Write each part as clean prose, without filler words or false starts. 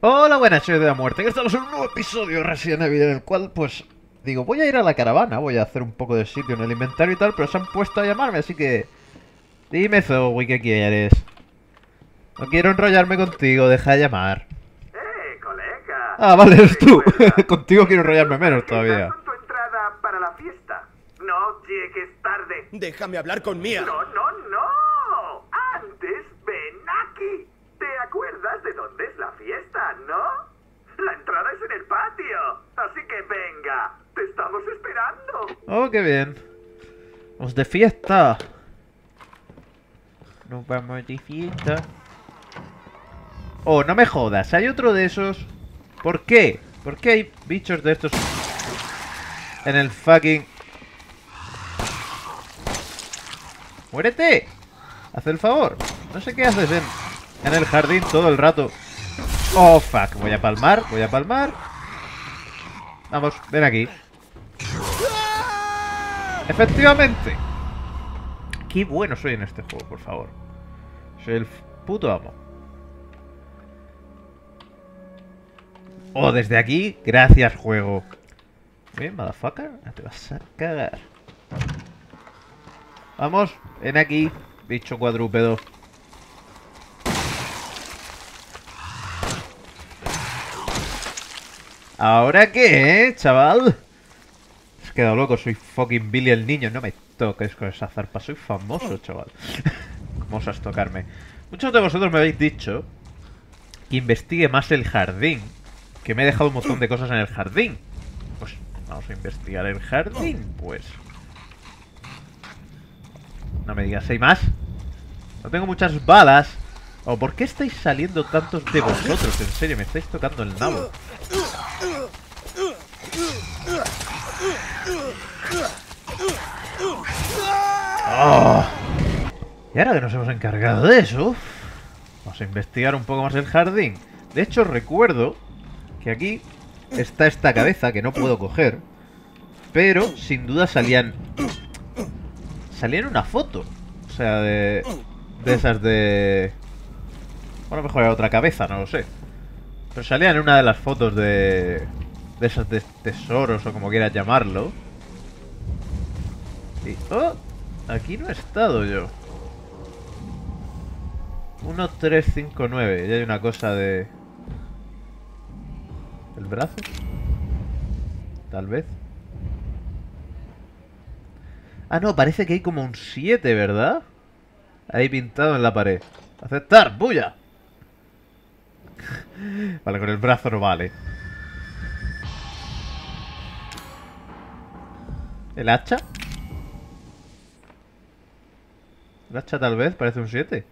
Hola, buenas, soy de la muerte. Que estamos en un nuevo episodio de Resident Evil en el cual, pues, digo, voy a ir a la caravana, voy a hacer un poco de sitio en el inventario y tal, pero se han puesto a llamarme, así que... Dime, Zoe, ¿qué quieres? No quiero enrollarme contigo, deja de llamar. Colega! Ah, vale, eres tú. Recuerda, Contigo quiero enrollarme menos estás todavía. con tu entrada para la fiesta. No llegues tarde. Déjame hablar con Mía. No, no, no. Antes ven aquí. ¿Te acuerdas de dónde es la fiesta, no? La entrada es en el patio. Así que venga. Te estamos esperando. Oh, qué bien. Vamos de fiesta. Nos vamos de fiesta. Oh, no me jodas, hay otro de esos. ¿Por qué? ¿Por qué hay bichos de estos en el fucking... ¡Muérete! Haz el favor. No sé qué haces en el jardín todo el rato. Oh, fuck. Voy a palmar, voy a palmar. Vamos, ven aquí. Efectivamente. Qué bueno soy en este juego, por favor. Soy el puto amo. Oh, desde aquí, gracias, juego. Bien, motherfucker, te vas a cagar. Vamos, ven aquí, bicho cuadrúpedo. ¿Ahora qué, chaval? Has quedado loco, soy fucking Billy el niño. No me toques con esa zarpa, soy famoso, chaval. ¿Cómo osas tocarme? Muchos de vosotros me habéis dicho que investigue más el jardín, que me he dejado un montón de cosas en el jardín. Pues vamos a investigar el jardín, pues. No me digas, ¿hay más? No tengo muchas balas. Oh, ¿por qué estáis saliendo tantos de vosotros? En serio, me estáis tocando el nabo. Oh. Y ahora que nos hemos encargado de eso, vamos a investigar un poco más el jardín. De hecho, recuerdo que aquí está esta cabeza que no puedo coger, pero sin duda salían en una foto. O sea, de esas de... Bueno, mejor era otra cabeza, no lo sé. Pero salían en una de las fotos de esas de tesoros o como quieras llamarlo. Y... ¡oh! Aquí no he estado yo. 1359. Ya hay una cosa de... ¿el brazo? Tal vez. Ah, no, parece que hay como un 7, ¿verdad? Ahí pintado en la pared. ¡Aceptar! ¡Bulla! Vale, con el brazo no vale. ¿El hacha? El hacha tal vez, parece un 7.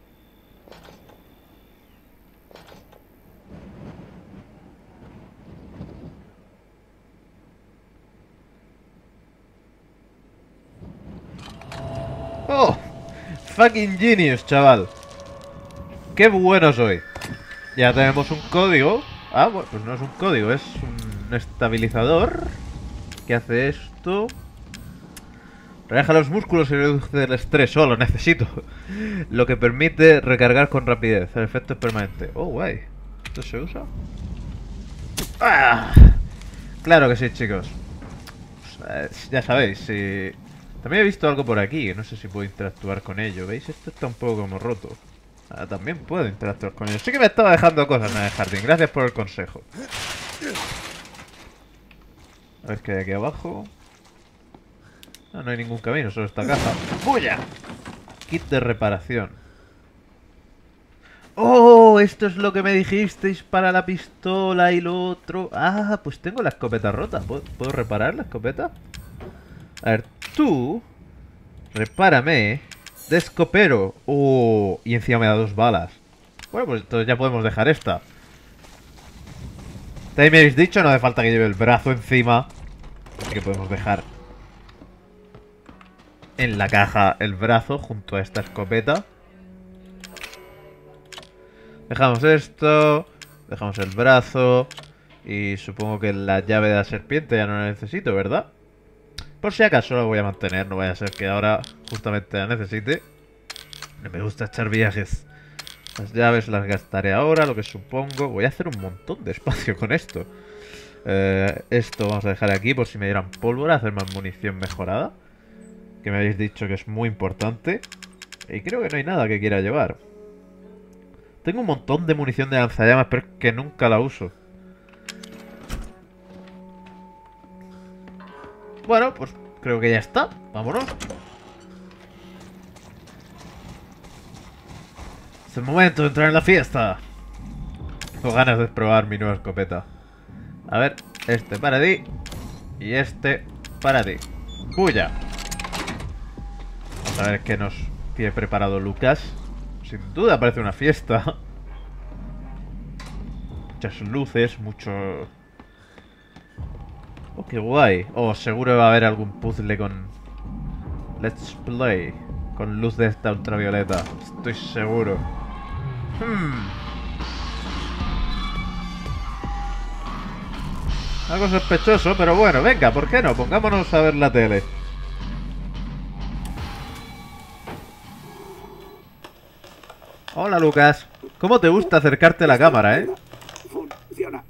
¡Oh! Fucking genius, chaval. ¡Qué bueno soy! Ya tenemos un código. Ah, bueno, pues no es un código, es un estabilizador que hace esto. Relaja los músculos y reduce el estrés. Oh, lo necesito. Lo que permite recargar con rapidez. El efecto es permanente. Oh, guay. ¿Esto se usa? ¡Ah! Claro que sí, chicos. Pues, ya sabéis, si... También he visto algo por aquí, no sé si puedo interactuar con ello. ¿Veis? Esto está un poco como roto. Ah, también puedo interactuar con ello. Sí que me estaba dejando cosas en el jardín. Gracias por el consejo. A ver qué hay aquí abajo. Ah, no hay ningún camino, solo esta caja. ¡Bulla! Kit de reparación. ¡Oh! Esto es lo que me dijisteis para la pistola y lo otro. Ah, pues tengo la escopeta rota. ¿Puedo reparar la escopeta? A ver, tú... repárame de escopero. ¡Oh! Y encima me da 2 balas. Bueno, pues entonces ya podemos dejar esta. También me habéis dicho, no hace falta que lleve el brazo encima. Así que podemos dejar en la caja el brazo junto a esta escopeta. Dejamos esto. Dejamos el brazo. Y supongo que la llave de la serpiente ya no la necesito, ¿verdad? Por si acaso la voy a mantener. No vaya a ser que ahora justamente la necesite. No me gusta echar viajes Las llaves las gastaré ahora, lo que supongo. Voy a hacer un montón de espacio con esto. Esto vamos a dejar aquí por si me dieran pólvora, hacer más munición mejorada. Que me habéis dicho que es muy importante. Y creo que no hay nada que quiera llevar. Tengo un montón de munición de lanzallamas, pero es que nunca la uso. Bueno, pues creo que ya está. Vámonos. Es el momento de entrar en la fiesta. Tengo ganas de probar mi nueva escopeta. A ver, este para ti. Y este para ti. ¡Bulla! Vamos a ver qué nos tiene preparado Lucas. Sin duda parece una fiesta. Muchas luces, mucho... Oh, qué guay. Oh, seguro va a haber algún puzzle con... Let's play. Con luz de esta ultravioleta. Estoy seguro. Algo sospechoso, pero bueno, venga, ¿por qué no? Pongámonos a ver la tele. Hola, Lucas. ¿Cómo te gusta acercarte a la cámara, eh? Funciona.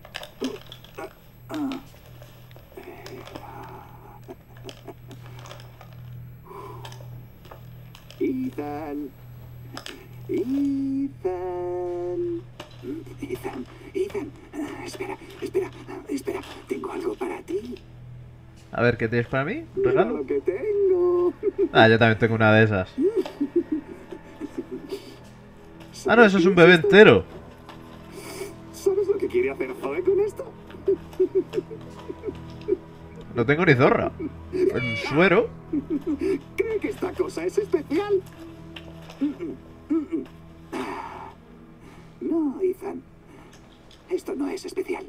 Ethan. Ethan. Espera. Tengo algo para ti. A ver, ¿qué tienes para mí? ¿Un Mira regalo? lo que tengo. Ah, yo también tengo una de esas. Ah, no, eso es un bebé entero. ¿Sabes lo que quiere hacer Zoe con esto? No tengo ni zorra. Un suero. ¿Cree que esta cosa es especial? No, Ethan. Esto no es especial.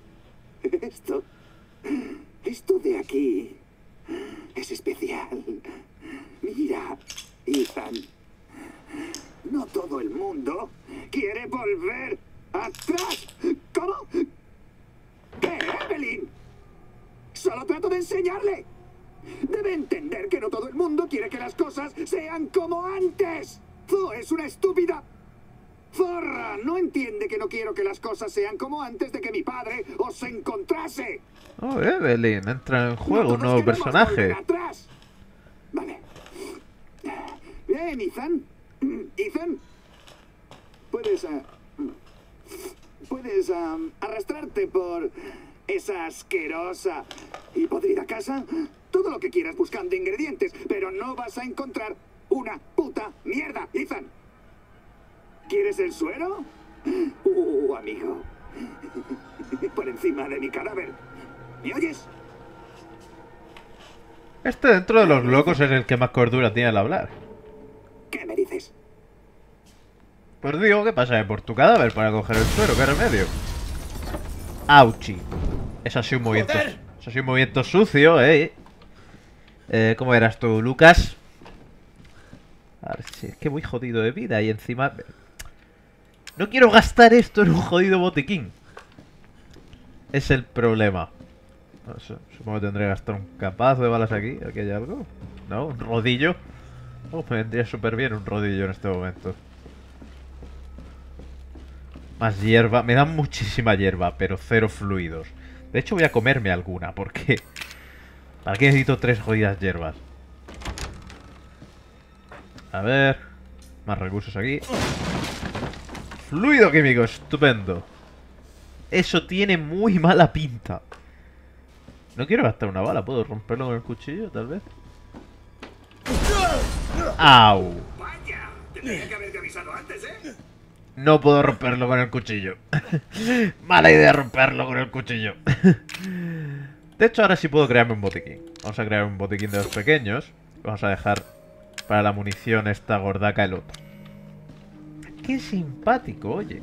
Esto de aquí es especial. Mira, Ethan. No todo el mundo quiere volver atrás. ¿Cómo? ¿Qué, Evelyn? Solo trato de enseñarle. Debe entender que no todo el mundo quiere que las cosas sean como antes. Zoe es una estúpida zorra. No entiende que no quiero que las cosas sean como antes de que mi padre os encontrase. Oh, Evelyn, entra en juego un No nuevo todos queremos personaje. volver atrás. Vale. Bien, Ethan. Ethan, puedes arrastrarte por esa asquerosa y podrida casa todo lo que quieras buscando ingredientes, pero no vas a encontrar una puta mierda, Ethan. ¿Quieres el suero? Amigo. Por encima de mi cadáver. ¿Me oyes? Este dentro de los locos es el que más cordura tiene al hablar. ¿Qué me dices? Pues digo que pasaré por tu cadáver para coger el suero, qué remedio. Auchi. Eso ha sido un movimiento. Eso ha sido un movimiento sucio, ¿cómo eras tú, Lucas? A ver, si es que voy jodido de vida y encima... No quiero gastar esto en un jodido botiquín. Es el problema. No sé, supongo que tendré que gastar un capazo de balas aquí. ¿Aquí hay algo? ¿No? ¿Un rodillo? Oh, me vendría súper bien un rodillo en este momento. Más hierba. Me dan muchísima hierba, pero cero fluidos. De hecho voy a comerme alguna, porque... ¿Para qué necesito 3 jodidas hierbas? A ver... Más recursos aquí. Fluido químico, estupendo. Eso tiene muy mala pinta. No quiero gastar una bala, ¿puedo romperlo con el cuchillo, tal vez? ¡Au! Vaya, tendría que haberte avisado antes, ¿eh? No puedo romperlo con el cuchillo. Mala idea romperlo con el cuchillo. De hecho, ahora sí puedo crearme un botiquín. Vamos a crear un botiquín de los pequeños. Vamos a dejar para la munición esta gordaca el otro. Qué simpático, oye.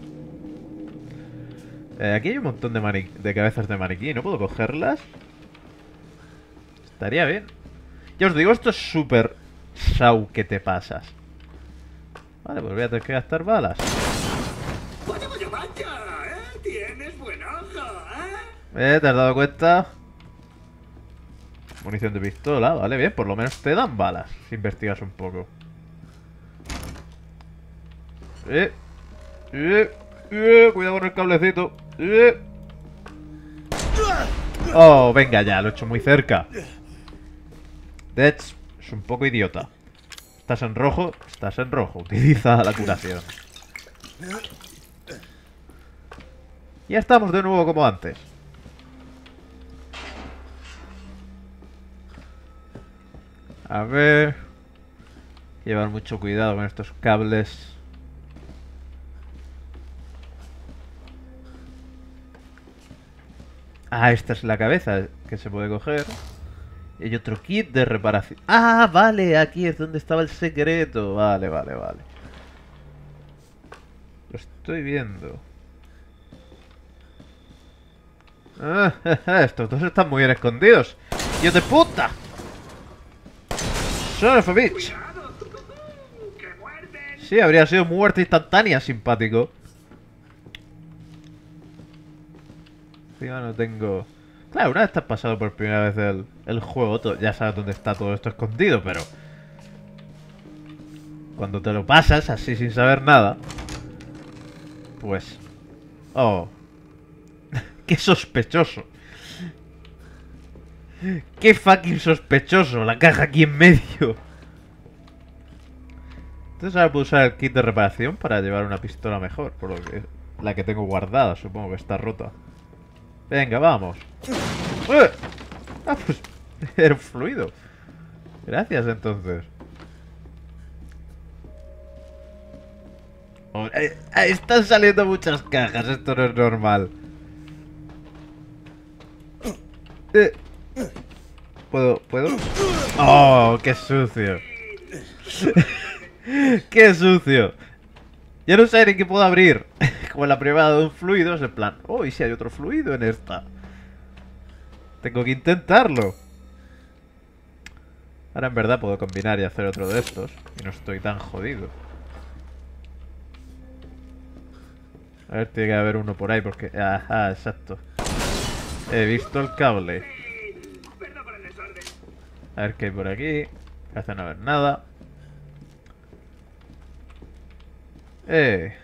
Aquí hay un montón de cabezas de maniquí. ¿No puedo cogerlas? Estaría bien. Ya os digo, esto es súper Sau que te pasas. Vale, pues voy a tener que gastar balas. Vaya, ¿eh? Tienes buen ojo, ¿Te has dado cuenta? Munición de pistola, vale, bien, por lo menos te dan balas si investigas un poco. Cuidado con el cablecito. Oh, venga ya, lo he hecho muy cerca. Dex es un poco idiota. Estás en rojo, estás en rojo. Utiliza la curación. Ya estamos de nuevo como antes. A ver. Llevar mucho cuidado con estos cables. Ah, esta es la cabeza que se puede coger. Y hay otro kit de reparación. Ah, vale, aquí es donde estaba el secreto. Vale, vale, vale. Lo estoy viendo. Ah, estos dos están muy bien escondidos. ¡Dios de puta! Son of a bitch. Sí, habría sido muerte instantánea, simpático. Encima no tengo... Claro, una vez te has pasado por primera vez el juego, ya sabes dónde está todo esto escondido, pero... Cuando te lo pasas, así sin saber nada... Pues... Oh... ¡Qué sospechoso! ¡Qué fucking sospechoso! La caja aquí en medio. Entonces ahora puedo usar el kit de reparación para llevar una pistola mejor. Por lo que... La que tengo guardada, supongo que está rota. Venga, vamos. Ah, pues... Era un fluido. Gracias, entonces. Oh, están saliendo muchas cajas. Esto no es normal. ¿Puedo? ¡Oh, qué sucio! ¡Qué sucio! Ya no sé ni qué puedo abrir. Como en la prueba de un fluido es en plan... Oh, ¿y si hay otro fluido en esta? Tengo que intentarlo. Ahora en verdad puedo combinar y hacer otro de estos. Y no estoy tan jodido. A ver, tiene que haber uno por ahí porque... Ajá, exacto. He visto el cable. A ver qué hay por aquí. Parece no haber nada. Tiene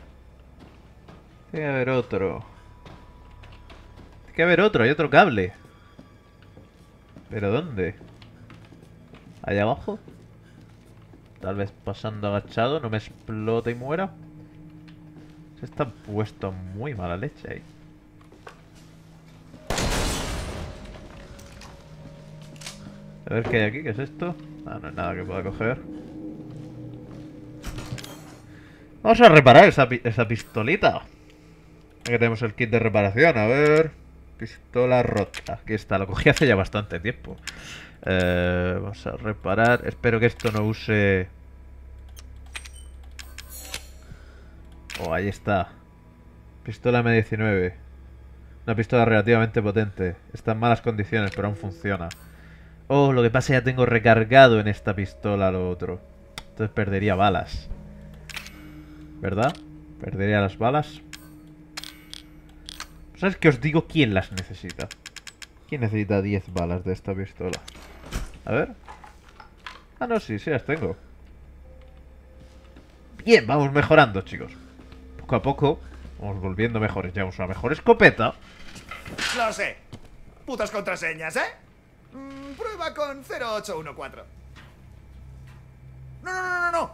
que haber otro. Tiene que haber otro, hay otro cable. ¿Pero dónde? ¿Allá abajo? Tal vez pasando agachado, no me explote y muera. Se están puestos muy mala leche ahí. A ver qué hay aquí, ¿qué es esto? Ah, no hay nada que pueda coger. Vamos a reparar esa pistolita. Aquí tenemos el kit de reparación, a ver... Pistola rota. Aquí está, lo cogí hace ya bastante tiempo. Vamos a reparar. Espero que esto no use... Oh, ahí está. Pistola M19. Una pistola relativamente potente. Está en malas condiciones, pero aún funciona. Oh, lo que pasa es que ya tengo recargado en esta pistola lo otro. Entonces perdería balas. ¿Verdad? Perdería las balas. ¿Sabes qué os digo? ¿Quién las necesita? ¿Quién necesita 10 balas de esta pistola? A ver. Ah, no, sí, sí las tengo. Bien, vamos mejorando, chicos. Poco a poco vamos volviendo mejores. Llevamos una mejor escopeta. Lo sé. Putas contraseñas, ¿eh? Prueba con 0814. No.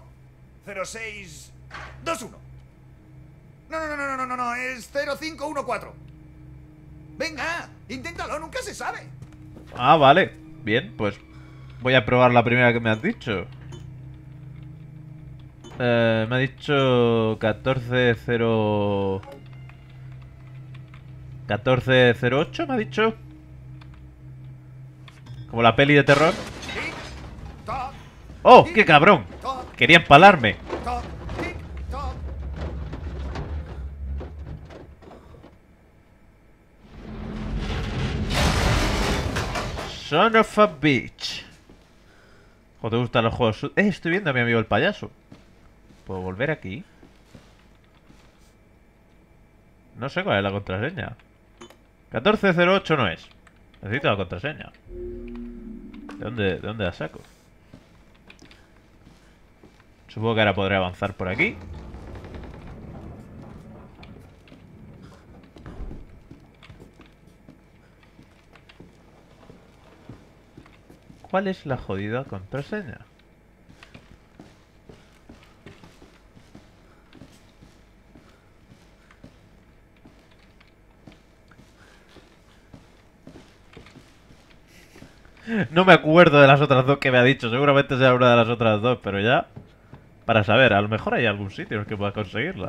0621. No, es 0514. Venga, inténtalo, nunca se sabe. Ah, vale. Bien, pues voy a probar la primera que me has dicho. Me ha dicho 1408, me ha dicho. Como la peli de terror. Tic, toc, ¡Oh, qué cabrón! toc, Quería empalarme. toc, tic, toc. Son of a bitch. ¿O te gustan los juegos? Estoy viendo a mi amigo el payaso. ¿Puedo volver aquí? No sé cuál es la contraseña. 1408 no es. Necesito la contraseña. ¿De dónde la saco? Supongo que ahora podré avanzar por aquí. ¿Cuál es la jodida contraseña? No me acuerdo de las otras dos que me ha dicho. Seguramente sea una de las otras dos, pero ya... Para saber, a lo mejor hay algún sitio en el que pueda conseguirla.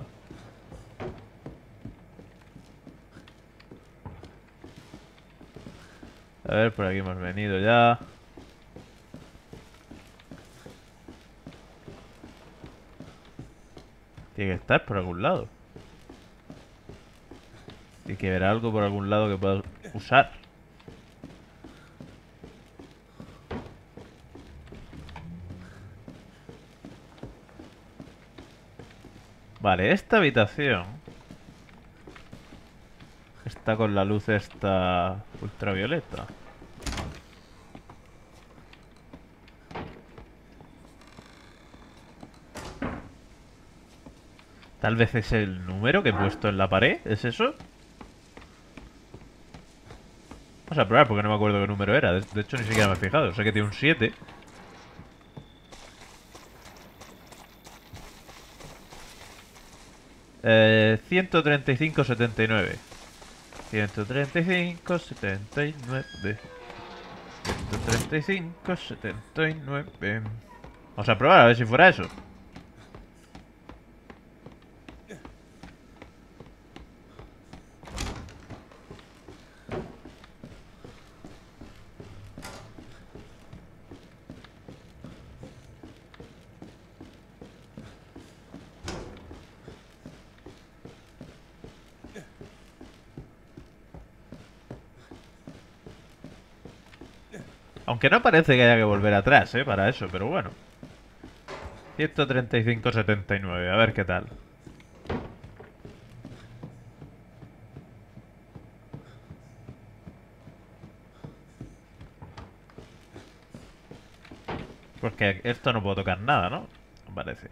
A ver, por aquí hemos venido ya. Tiene que estar por algún lado. Tiene que haber algo por algún lado que pueda usar. Vale, esta habitación está con la luz esta ultravioleta. Tal vez es el número que he puesto en la pared. ¿Es eso? Vamos a probar porque no me acuerdo qué número era. De hecho, ni siquiera me he fijado. Sé que tiene un 7. Eh, 135-79. 135-79. 135-79. Vamos a probar a ver si fuera eso. Aunque no parece que haya que volver atrás, para eso, pero bueno. 135-79, a ver qué tal. Porque esto no puedo tocar nada, ¿no? Me parece.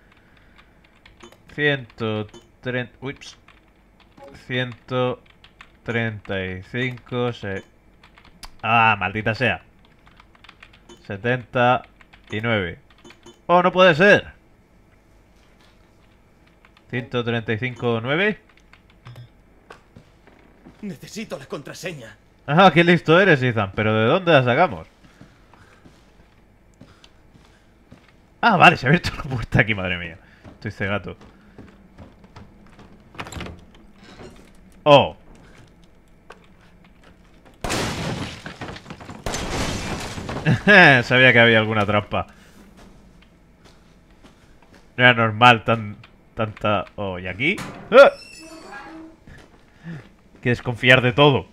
130... Ups. 135... Ah, maldita sea. 79. ¡Oh, no puede ser! 135-9. Necesito la contraseña. Ah, qué listo eres, Ethan. ¿Pero de dónde la sacamos? Ah, vale, se ha abierto la puerta aquí, madre mía. Estoy cegato. Oh. Sabía que había alguna trampa. No era normal tanta... Oh, ¿y aquí? ¡Ah! Hay que desconfiar de todo.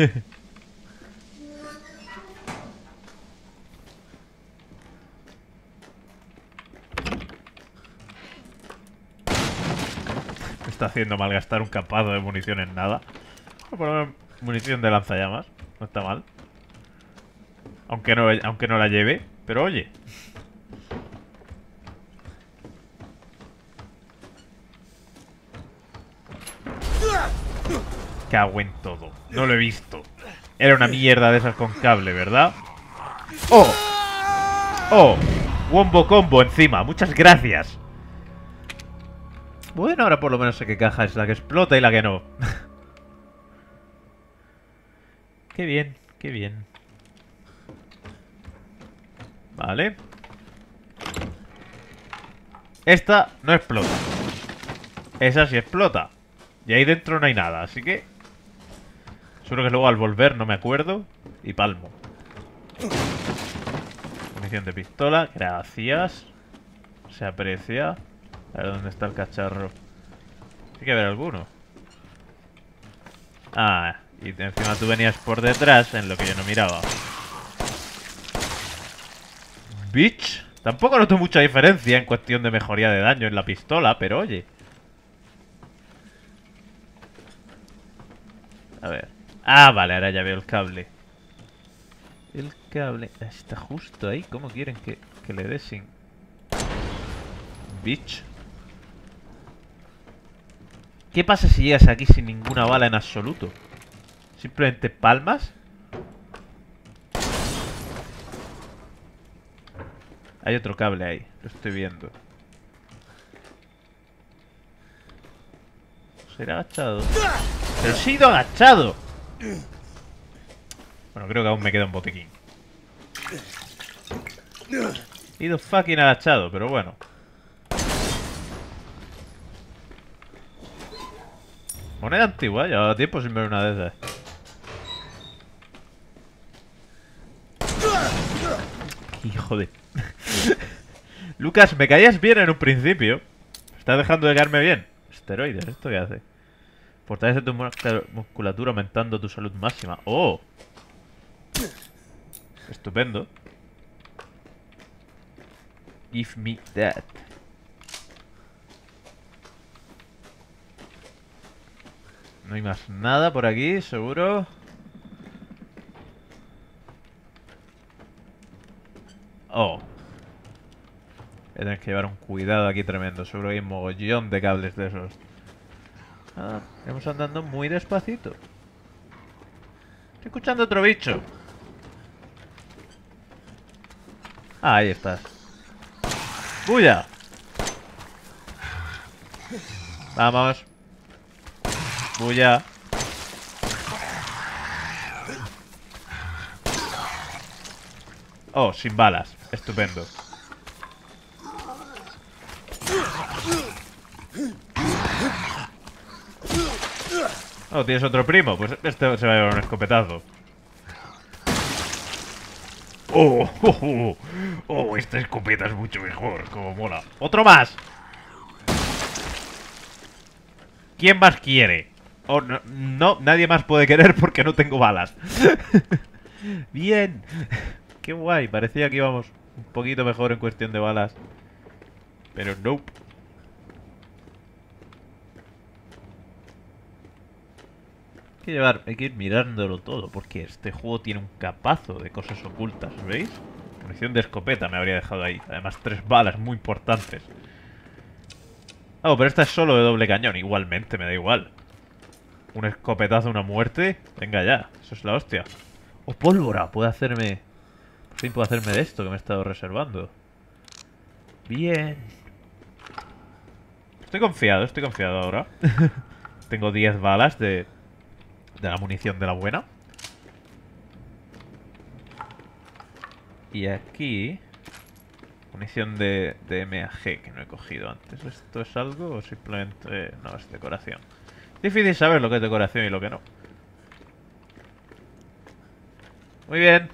Me está haciendo malgastar un capado de munición en nada. Voy a poner munición de lanzallamas. No está mal. Aunque no la lleve. Pero oye. Cago en todo. No lo he visto. Era una mierda de esas con cable, ¿verdad? ¡Oh! ¡Oh! Wombo combo encima. Muchas gracias. Bueno, ahora por lo menos sé qué caja es la que explota y la que no. Qué bien, qué bien. Vale. Esta no explota. Esa sí explota. Y ahí dentro no hay nada, así que... Seguro que luego al volver no me acuerdo. Y palmo. Munición de pistola, gracias. Se aprecia. A ver dónde está el cacharro. Tiene que haber alguno. Ah, y encima tú venías por detrás en lo que yo no miraba. Bitch. Tampoco noto mucha diferencia en cuestión de mejoría de daño en la pistola, pero oye. A ver. Ah, vale, ahora ya veo el cable. El cable está justo ahí. ¿Cómo quieren que le dé sin...? Bitch. ¿Qué pasa si llegas aquí sin ninguna bala en absoluto? ¿Simplemente palmas? Hay otro cable ahí, lo estoy viendo. ¿Se irá agachado? ¡Pero sí he ido agachado! Bueno, creo que aún me queda un botiquín. He ido fucking agachado, pero bueno. Moneda antigua, llevaba tiempo sin ver una de esas. Hijo de... Lucas, me caías bien en un principio. Estás dejando de caerme bien. Esteroides, ¿esto qué hace? Fortalece tu musculatura aumentando tu salud máxima. ¡Oh! Estupendo. Give me that. No hay más nada por aquí, seguro. Oh. Voy a tener que llevar un cuidado aquí tremendo. Seguro que hay un mogollón de cables de esos. Ah, vamos andando muy despacito. Estoy escuchando otro bicho. Ah, ahí estás. ¡Bulla! Vamos. Bulla. Oh, sin balas. Estupendo. Oh, ¿tienes otro primo? Pues este se va a llevar un escopetazo. Oh, oh, oh, oh, esta escopeta es mucho mejor. Como mola. ¡Otro más! ¿Quién más quiere? Oh, no, no, nadie más puede querer porque no tengo balas. Bien. Qué guay. Parecía que íbamos un poquito mejor en cuestión de balas. Pero nope. Hay que ir mirándolo todo, porque este juego tiene un capazo de cosas ocultas, ¿veis? Munición de escopeta me habría dejado ahí. Además, 3 balas muy importantes. Oh, pero esta es solo de doble cañón. Igualmente, me da igual. Un escopetazo, una muerte. Venga ya, eso es la hostia. Oh, pólvora, puedo hacerme... Por fin puedo hacerme de esto que me he estado reservando. Bien. Estoy confiado ahora. Tengo 10 balas de la munición de la buena. Y aquí... Munición de MAG que no he cogido antes. ¿Esto es algo o simplemente...? No, es decoración. Difícil saber lo que es decoración y lo que no. Muy bien.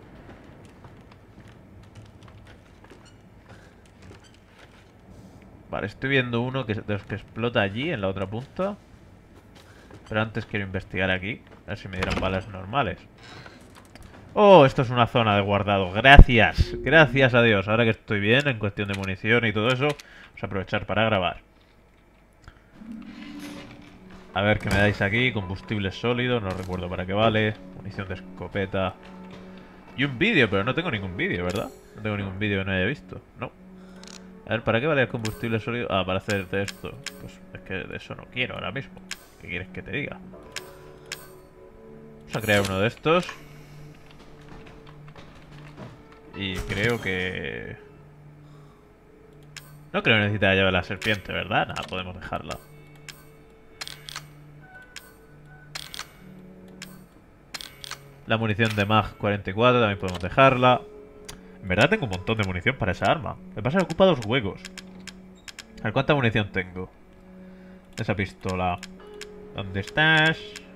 Vale, estoy viendo uno de los que explota allí, en la otra punta. Pero antes quiero investigar aquí. A ver si me dieran balas normales. Oh, esto es una zona de guardado. Gracias. Gracias a Dios. Ahora que estoy bien en cuestión de munición y todo eso, vamos a aprovechar para grabar. A ver qué me dais aquí. Combustible sólido. No recuerdo para qué vale. Munición de escopeta. Y un vídeo, pero no tengo ningún vídeo, ¿verdad? No tengo ningún vídeo que no haya visto. No. A ver, ¿para qué vale el combustible sólido? Ah, para hacerte esto. Pues es que de eso no quiero ahora mismo. ¿Qué quieres que te diga? Vamos a crear uno de estos. Y creo que... No creo que necesite la llave de la serpiente, ¿verdad? Nada, podemos dejarla. La munición de MAG 44 también podemos dejarla. En verdad tengo un montón de munición para esa arma. Me pasa que ocupa 2 huecos. A ver, ¿cuánta munición tengo? Esa pistola. ¿Dónde estás?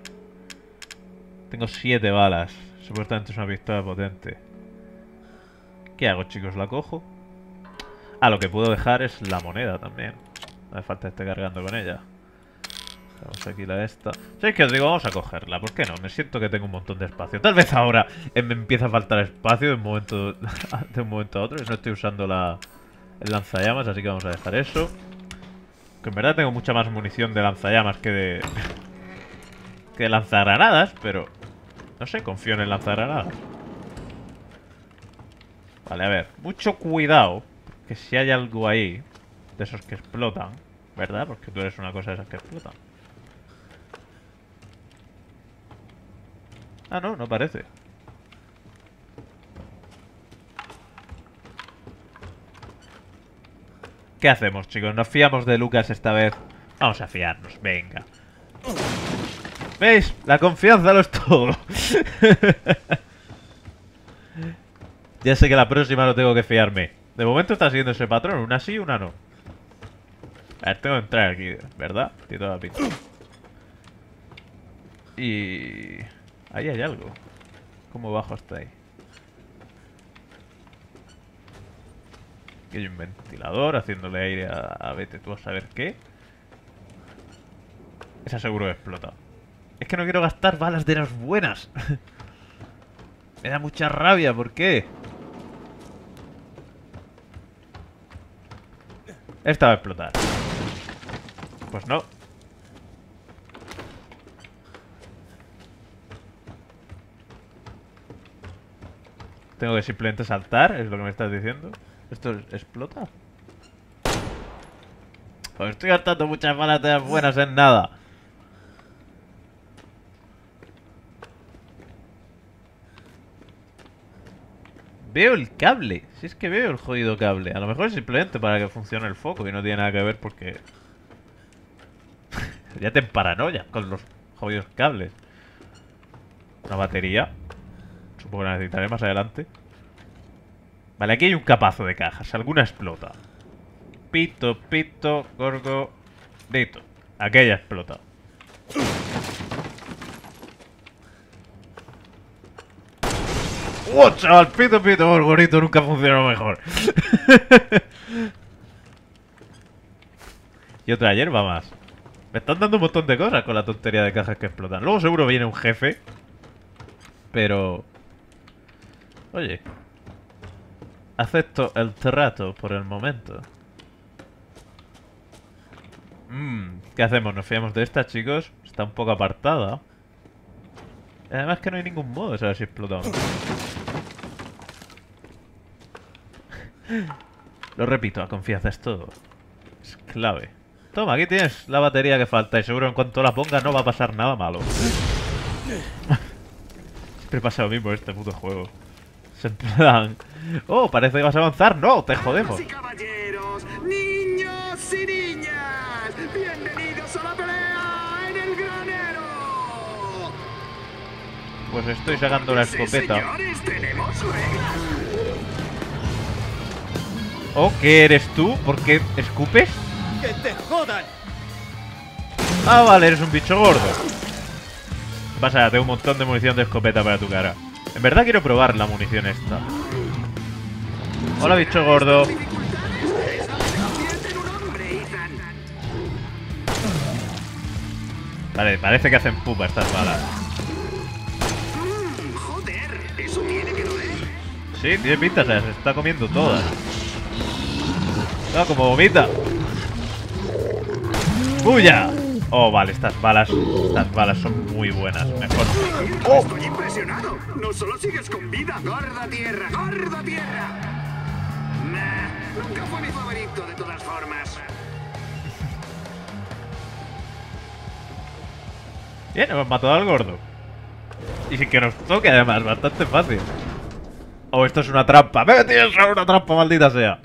Tengo 7 balas. Supuestamente es una pistola potente. ¿Qué hago, chicos? ¿La cojo? Ah, lo que puedo dejar es la moneda también. No hace falta que esté cargando con ella. Vamos aquí la esta. ¿Sabéis qué os digo? Vamos a cogerla. ¿Por qué no? Me siento que tengo un montón de espacio. Tal vez ahora me empieza a faltar espacio de un momento a otro. Y no estoy usando el lanzallamas, así que vamos a dejar eso. Que en verdad tengo mucha más munición de lanzallamas que de... que de lanzagranadas, pero... No sé, confío en el lanzagranadas. Vale, a ver. Mucho cuidado. Que si hay algo ahí de esos que explotan, ¿verdad? Porque tú eres una cosa de esas que explotan. Ah, no, no parece. ¿Qué hacemos, chicos? ¿Nos fiamos de Lucas esta vez? Vamos a fiarnos, venga. ¿Veis? La confianza lo es todo. Ya sé que la próxima no tengo que fiarme. De momento está siguiendo ese patrón, una sí y una no. A ver, tengo que entrar aquí, ¿verdad? Tiene toda la pinta. Y... ahí hay algo. ¿Cómo bajo hasta ahí? Aquí hay un ventilador haciéndole aire a vete tú a saber qué. Esa seguro que explota. Es que no quiero gastar balas de las buenas. Me da mucha rabia, ¿por qué? Esta va a explotar. Pues no. Tengo que simplemente saltar, es lo que me estás diciendo. ¿Esto explota? Pues estoy gastando muchas balas de las buenas en nada. Veo el cable. Si es que veo el jodido cable. A lo mejor es simplemente para que funcione el foco y no tiene nada que ver porque... ya te paranoia con los jodidos cables. Una batería. Supongo que la necesitaré más adelante. Vale, aquí hay un capazo de cajas. Alguna explota. Pito, pito, gorgo, dito. Aquella explota. ¡Oh, chaval! Pito, pito, gorgorito nunca funcionó mejor. Y otra hierba más. Me están dando un montón de cosas con la tontería de cajas que explotan. Luego seguro viene un jefe. Pero... oye, acepto el trato por el momento. ¿Qué hacemos? ¿Nos fiamos de esta, chicos? Está un poco apartada. Además que no hay ningún modo de saber si explota o no. Lo repito, la confianza es todo. Es clave. Toma, aquí tienes la batería que falta y seguro en cuanto la ponga no va a pasar nada malo. Siempre pasa lo mismo en este puto juego. Es en plan... oh, parece que vas a avanzar. No, te jodemos. Damas y caballeros, niños y niñas, bienvenidos a la pelea en el granero. Pues estoy sacando la escopeta. Señores, tenemos reglas. ¿Oh, qué eres tú? ¿Por qué escupes? ¡Que te jodan! Ah, vale, eres un bicho gordo. Pasa, tengo un montón de munición de escopeta para tu cara. En verdad quiero probar la munición esta. Hola, bicho gordo. Vale, parece que hacen pupa estas balas. Joder, eso tiene que doler. Sí, tiene pinta, o sea, se está comiendo todas. No, como vomita. ¡Buya! Oh, vale, estas balas son muy buenas. Mejor. ¡Oh! Estoy impresionado. No solo sigues con vida. ¡Gorda tierra! ¡Gorda tierra! Nah, nunca fue mi favorito de todas formas. Bien, hemos matado al gordo. Y sin que nos toque, además, bastante fácil. Oh, esto es una trampa. ¡Me tienes a una trampa, maldita sea!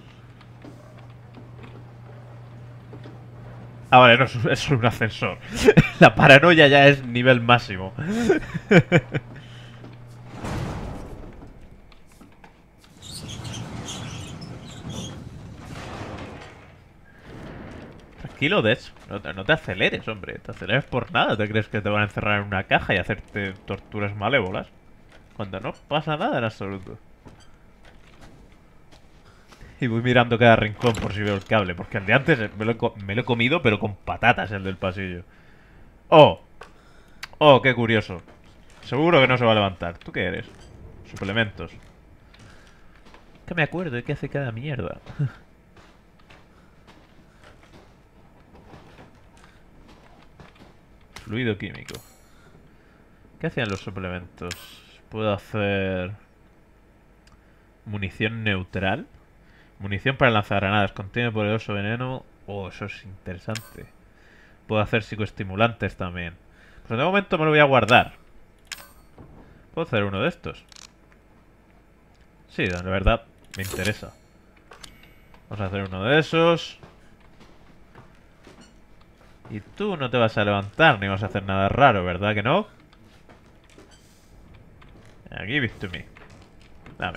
Ah, vale, no, es un ascensor. La paranoia ya es nivel máximo. Tranquilo, Dex. No te aceleres, hombre. Te aceleres por nada. ¿Te crees que te van a encerrar en una caja y hacerte torturas malévolas? Cuando no pasa nada en absoluto. Y voy mirando cada rincón por si veo el cable. Porque el de antes me lo he comido, pero con patatas, el del pasillo. ¡Oh! ¡Oh, qué curioso! Seguro que no se va a levantar. ¿Tú qué eres? Suplementos. Que me acuerdo de qué hace cada mierda. Fluido químico. ¿Qué hacían los suplementos? Puedo hacer... munición neutral. Munición para lanzagranadas. Contiene poderoso veneno. Oh, eso es interesante. Puedo hacer psicoestimulantes también. Pues de momento me lo voy a guardar. Puedo hacer uno de estos. Sí, de verdad me interesa. Vamos a hacer uno de esos. Y tú no te vas a levantar ni vas a hacer nada raro, ¿verdad que no? Give it to me. Dame.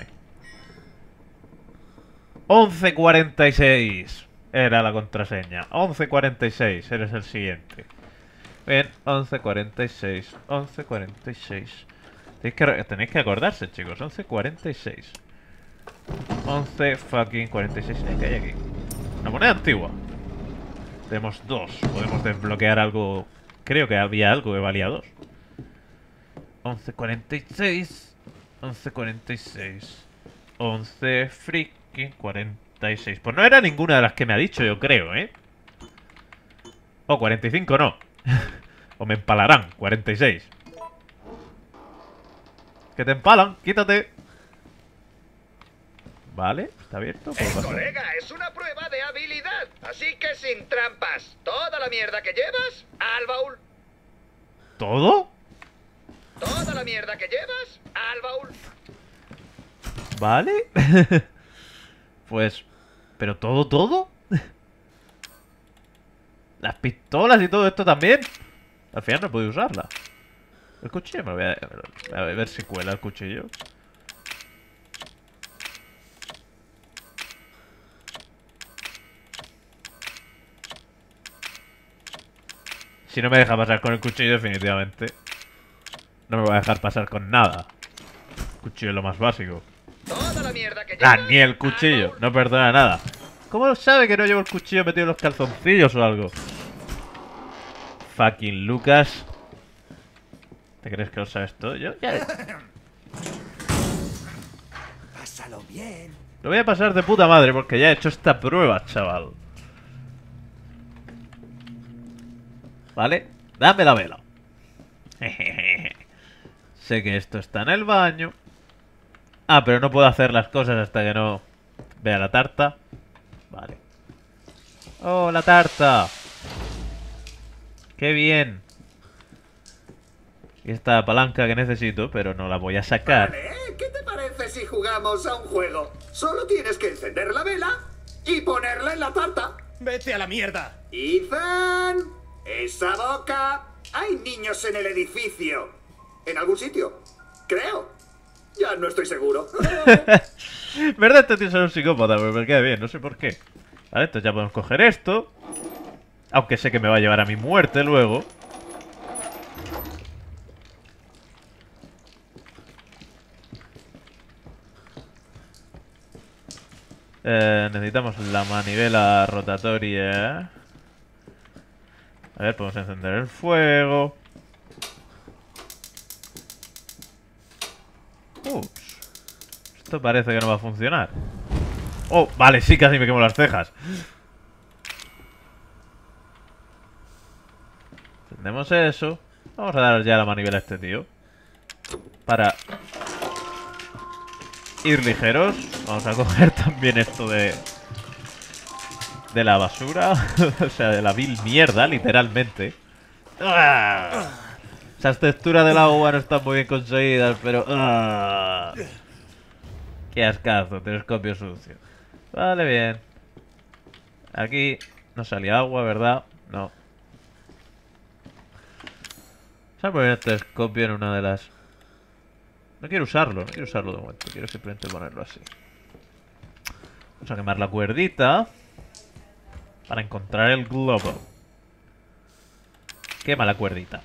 11:46 era la contraseña. 11:46, eres el siguiente. Bien, 11:46. 11:46. Tenéis que acordarse, chicos. 11:46. 11 fucking 46. ¿Qué hay aquí? Una moneda antigua. Tenemos 2. Podemos desbloquear algo. Creo que había algo que valía 2. 11:46. 11:46. 11 freaking 46. Pues no era ninguna de las que me ha dicho, yo creo, ¿eh? Oh, 45 no. O me empalarán. 46. Que te empalan, quítate. Vale, está abierto. Colega, es una prueba de habilidad. Así que sin trampas. Toda la mierda que llevas, al baúl. ¿Todo? Toda la mierda que llevas, al baúl. Vale. Pues... ¿pero todo? Las pistolas y todo esto también. Al final no puedo usarla. El cuchillo me lo voy a ver si cuela el cuchillo. Si no me deja pasar con el cuchillo, definitivamente no me voy a dejar pasar con nada. El cuchillo es lo más básico. Toda la mierda que llevas, Ni el cuchillo, no perdona nada. ¿Cómo sabe que no llevo el cuchillo metido en los calzoncillos o algo? Fucking Lucas. ¿Te crees que lo sabes todo? Yo ya... Pásalo bien. Lo voy a pasar de puta madre porque ya he hecho esta prueba, chaval. ¿Vale? Dame la vela. Sé que esto está en el baño. Ah, pero no puedo hacer las cosas hasta que no vea la tarta. Vale. ¡Oh, la tarta! ¡Qué bien! Y esta palanca que necesito, pero no la voy a sacar. Vale, ¿qué te parece si jugamos a un juego? Solo tienes que encender la vela y ponerla en la tarta. Vete a la mierda. Ethan, esa boca. Hay niños en el edificio. ¿En algún sitio? Creo. Ya no estoy seguro. ¿Verdad? Este tío es un psicópata, pero me queda bien, no sé por qué. Vale, entonces ya podemos coger esto. Aunque sé que me va a llevar a mi muerte luego. Necesitamos la manivela rotatoria. A ver, podemos encender el fuego. Esto parece que no va a funcionar. Oh, vale, sí, casi me quemo las cejas. Encendemos eso. Vamos a dar ya la manivela a este tío. Para ir ligeros. Vamos a coger también esto de la basura. O sea, de la vil mierda, literalmente. ¡Ah! Esas texturas del agua no están muy bien conseguidas, pero... ¡ah! ¡Qué ascazo! Telescopio sucio. Vale, bien. Aquí no salía agua, ¿verdad? No. Vamos a poner el telescopio en una de las... No quiero usarlo de momento. Quiero simplemente ponerlo así. Vamos a quemar la cuerdita para encontrar el globo. Quema la cuerdita.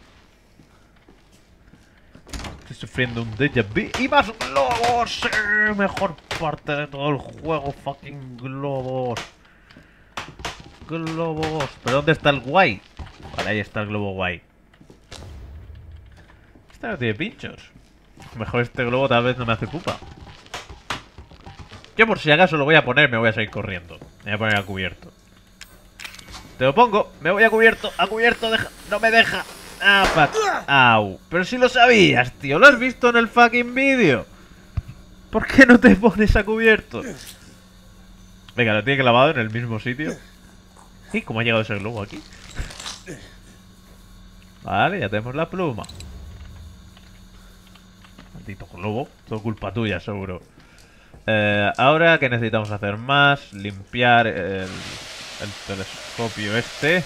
Estoy sufriendo un déjà vu. ¡Y más globos! ¡Sí! Mejor parte de todo el juego. Fucking globos. Globos. ¿Pero dónde está el guay? Vale, ahí está el globo guay. Este no tiene pinchos. Mejor este globo tal vez no me hace pupa. Yo por si acaso lo voy a poner, me voy a seguir corriendo. Me voy a poner a cubierto. Te lo pongo, me voy a cubierto, deja, no me deja. Ah, fuck. Au. Pero si lo sabías, tío, lo has visto en el fucking vídeo. ¿Por qué no te pones a cubierto? Venga, lo tiene clavado en el mismo sitio. ¿Y cómo ha llegado ese globo aquí? Vale, ya tenemos la pluma. Maldito globo, todo culpa tuya, seguro. Ahora, ¿qué necesitamos hacer más? Limpiar el telescopio este.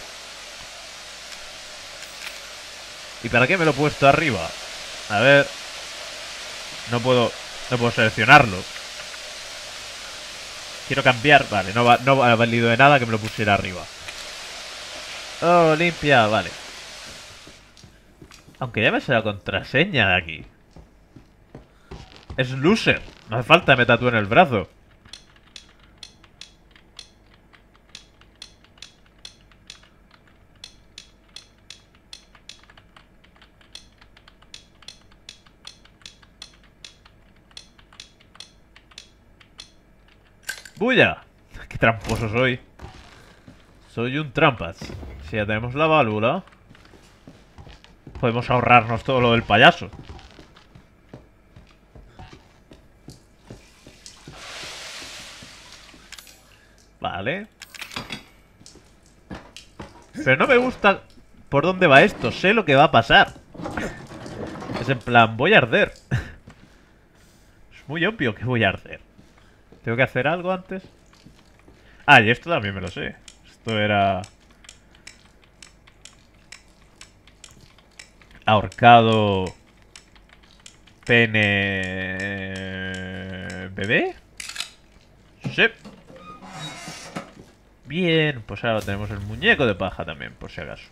¿Y para qué me lo he puesto arriba? A ver. No puedo seleccionarlo. Quiero cambiar. Vale, no ha valido de nada que me lo pusiera arriba. Oh, limpia, vale. Aunque ya me sé la contraseña de aquí. Es loser. No hace falta que me tatúe en el brazo. ¡Bulla! ¡Qué tramposo soy! Soy un trampas. Si ya tenemos la válvula, podemos ahorrarnos todo lo del payaso. Vale. Pero no me gusta por dónde va esto. Sé lo que va a pasar. Es en plan, voy a arder. Es muy obvio que voy a arder. ¿Tengo que hacer algo antes? Ah, y esto también me lo sé. Esto era... ahorcado... pene... ¿bebé? Sí. Bien, pues ahora tenemos el muñeco de paja también, por si acaso.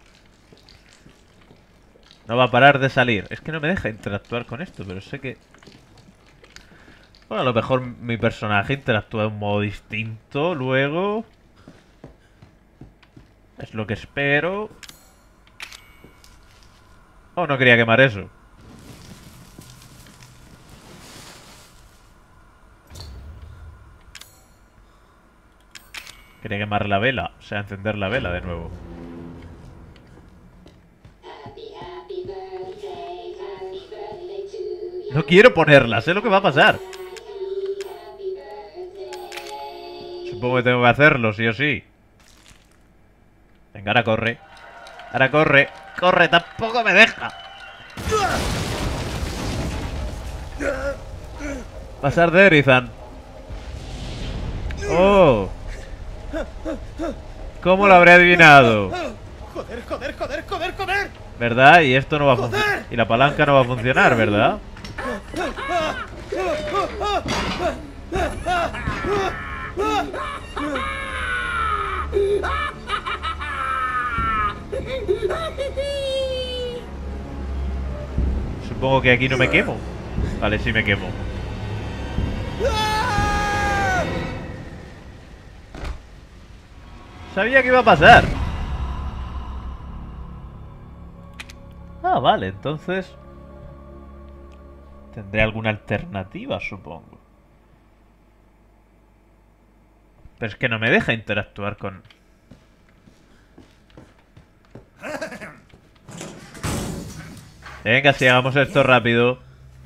No va a parar de salir. Es que no me deja interactuar con esto, pero sé que... bueno, a lo mejor mi personaje interactúa de un modo distinto luego. Es lo que espero. Oh, no quería quemar eso. Quería quemar la vela. O sea, encender la vela de nuevo. No quiero ponerla, sé lo que va a pasar. Supongo que tengo que hacerlo, sí o sí. Venga, ahora corre. Ahora corre. Corre, tampoco me deja. Pasar de Erizan. Oh. ¿Cómo lo habré adivinado? Joder. ¿Verdad? Y esto no va a funcionar. Y la palanca no va a funcionar, ¿verdad? Supongo que aquí no me quemo. Vale, sí me quemo. Sabía que iba a pasar. Ah, vale, entonces tendré alguna alternativa, supongo. Pero es que no me deja interactuar con... Venga, si hagamos esto rápido.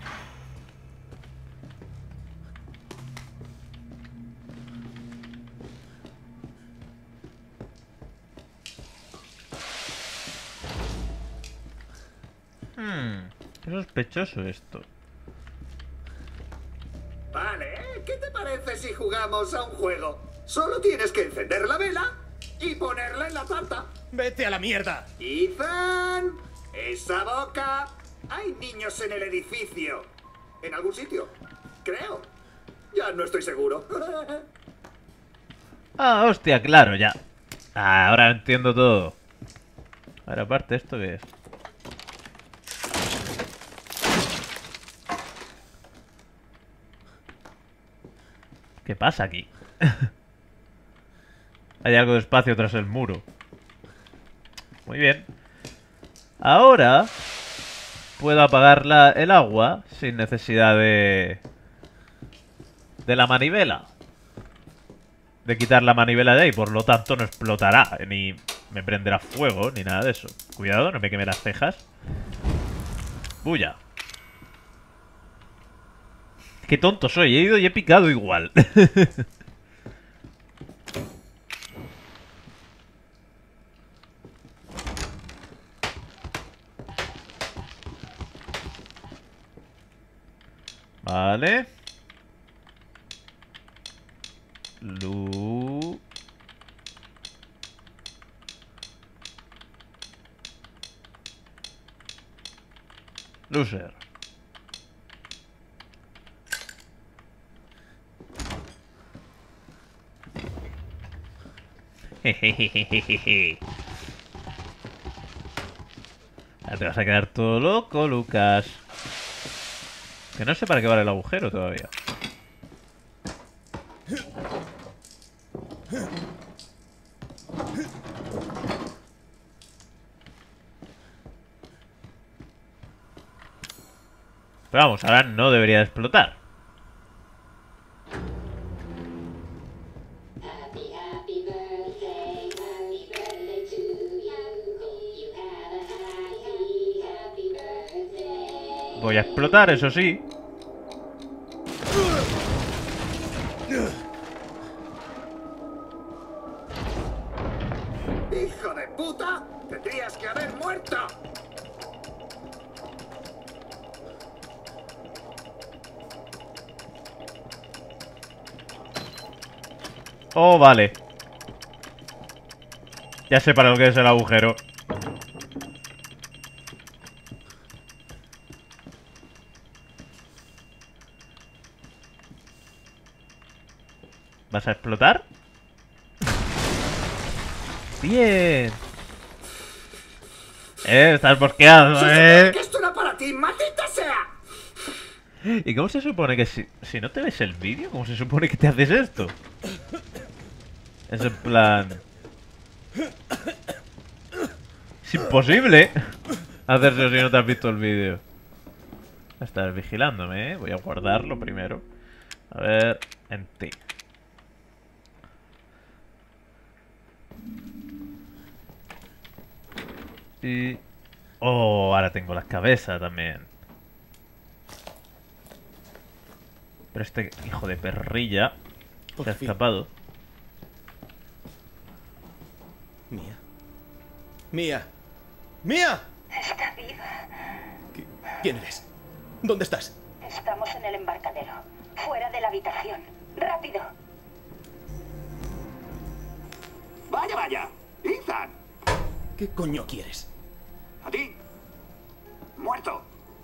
Qué sospechoso esto. Vale, ¿qué te parece si jugamos a un juego? Solo tienes que encender la vela y ponerla en la tarta. Vete a la mierda. Ethan, esa boca. Hay niños en el edificio. ¿En algún sitio? Creo. Ya no estoy seguro. Ah, hostia, claro, ya. Ah, ahora entiendo todo. A ver, aparte, ¿esto qué es? ¿Qué pasa aquí? Hay algo de espacio tras el muro. Muy bien. Ahora puedo apagar el agua sin necesidad de la manivela. De quitar la manivela de ahí, por lo tanto no explotará, ni me prenderá fuego, ni nada de eso. Cuidado, no me queme las cejas. Bulla. Qué tonto soy, he ido y he picado igual. Vale. Loser. Jejejejeje. Ahora te vas a quedar todo loco, Lucas. Que no sé para qué vale el agujero todavía. Pero vamos, ahora no debería explotar. Voy a explotar, eso sí. ¡Hijo de puta! ¡Tendrías que haber muerto! Oh, vale. Ya sé para lo que es el agujero. ¿Vas a explotar? Bien. Estás bosqueado, ¡Que esto era para ti, maldita sea! ¿Y cómo se supone que si no te ves el vídeo, cómo se supone que te haces esto? Es en plan... Es imposible hacerse si no te has visto el vídeo. Estás vigilándome, ¿eh? Voy a guardarlo primero. A ver, en ti. Y... Oh, ahora tengo las cabezas también. Pero este hijo de perrilla se ha escapado. Mía. Mía. ¡Mía! Está viva. ¿Quién eres? ¿Dónde estás? Estamos en el embarcadero. Fuera de la habitación. ¡Rápido! ¡Vaya, vaya! ¡Ethan! ¿Qué coño quieres? ¿A ti? ¡Muerto!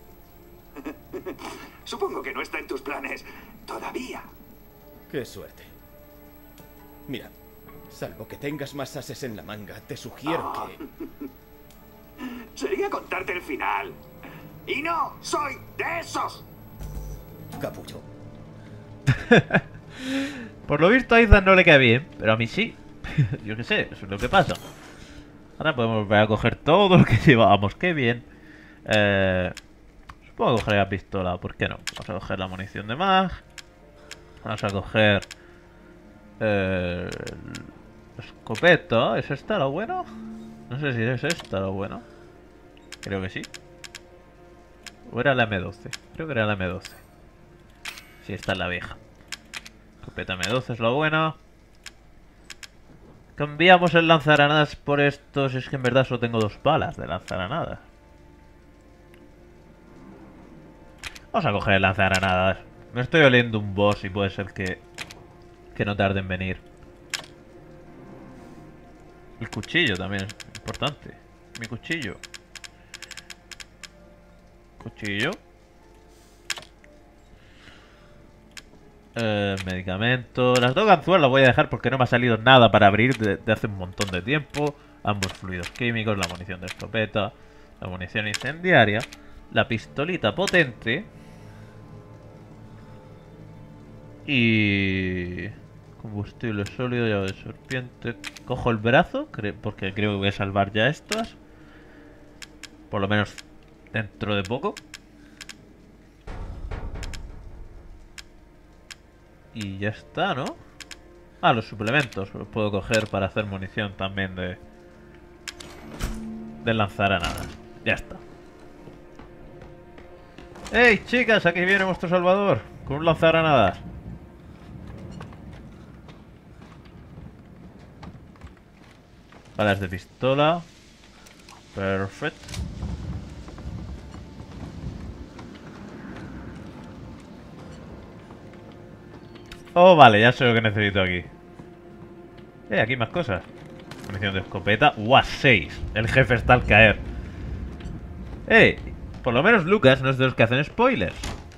Supongo que no está en tus planes todavía. Qué suerte. Mira, salvo que tengas más ases en la manga, te sugiero que... Sería contarte el final. Y no soy de esos. Capullo. Por lo visto a Ethan no le cae bien, pero a mí sí. Yo qué sé, eso es lo que pasa. Ahora podemos volver a coger todo lo que llevábamos, qué bien. Supongo que cogeré la pistola, ¿por qué no? Vamos a coger la munición de mag. Vamos a coger... la escopeta, ¿es esta la buena? No sé si es esta la buena. Creo que sí. ¿O era la M12? Creo que era la M12. Sí, esta es la vieja. Escopeta M12 es la buena. Cambiamos el lanzagranadas por estos. Es que en verdad solo tengo 2 balas de lanzagranadas. Vamos a coger el lanzagranadas. Me estoy oliendo un boss y puede ser que no tarde en venir. El cuchillo también es importante. Mi cuchillo. Cuchillo. Medicamento. Las 2 ganzúas las voy a dejar porque no me ha salido nada para abrir de hace un montón de tiempo. Ambos fluidos químicos, la munición de escopeta, la munición incendiaria, la pistolita potente y... combustible sólido, llave de serpiente. Cojo el brazo porque creo que voy a salvar ya estas. Por lo menos dentro de poco. Y ya está, ¿no? Ah, los suplementos los puedo coger para hacer munición también de lanzagranadas. Ya está. ¡Ey, chicas! Aquí viene vuestro salvador con un lanzagranadas. Balas de pistola. Perfecto. Oh, vale, ya sé lo que necesito aquí. Aquí más cosas. Munición de escopeta. ¡Uah, 6! El jefe está al caer. Por lo menos Lucas no es de los que hacen spoilers.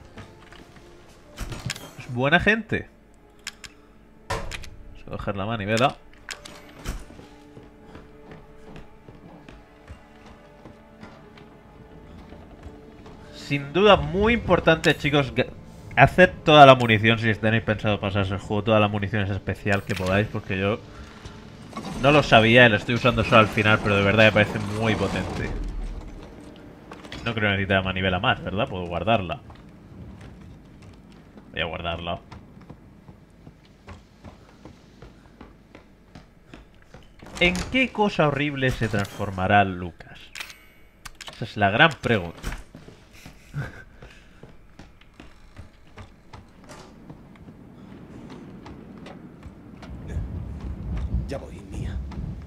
Es buena gente. Vamos a coger la manivela. Sin duda, muy importante, chicos. Haced toda la munición si tenéis pensado pasarse el juego. Toda la munición es especial que podáis, porque yo no lo sabía y lo estoy usando solo al final, pero de verdad me parece muy potente. No creo que necesite manivela más, ¿verdad? Puedo guardarla. Voy a guardarla. ¿En qué cosa horrible se transformará Lucas? Esa es la gran pregunta. Ya voy, Mía.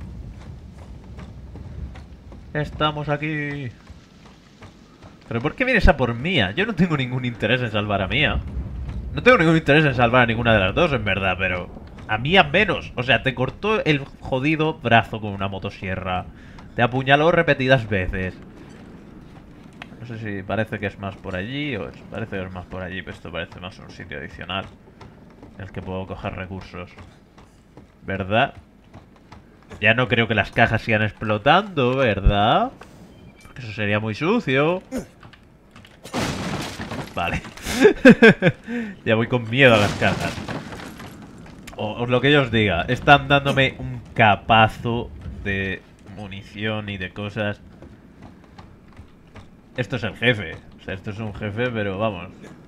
Estamos aquí. ¿Pero por qué vienes a por Mía? Yo no tengo ningún interés en salvar a Mía. No tengo ningún interés en salvar a ninguna de las dos, en verdad, pero... A Mía menos. O sea, te cortó el jodido brazo con una motosierra. Te apuñaló repetidas veces. No sé si parece que es más por allí o parece que es más por allí, pero esto parece más un sitio adicional en el que puedo coger recursos. ¿Verdad? Ya no creo que las cajas sigan explotando, ¿verdad? Porque eso sería muy sucio. Vale. Ya voy con miedo a las cajas. O lo que yo os diga. Están dándome un capazo de munición y de cosas. Esto es el jefe. O sea, esto es un jefe, pero vamos.